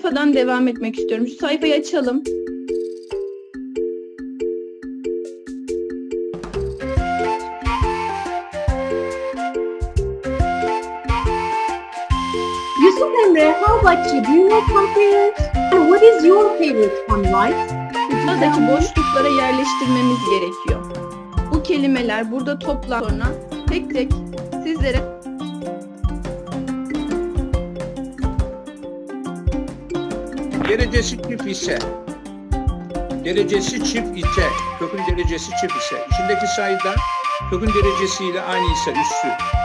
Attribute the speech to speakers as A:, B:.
A: sayfadan devam etmek istiyorum. Şu sayfayı açalım.
B: Yusuf Emre, how about you? Do you know compares? And what is your favorite one, right?
A: Buradaki boşluklara yerleştirmemiz gerekiyor. Bu kelimeler burada toplam sonra tek tek sizlere
C: Derecesi çift ise, derecesi çift ise, kökün derecesi çift ise, içindeki sayıda kökün derecesiyle aynı ise üssü,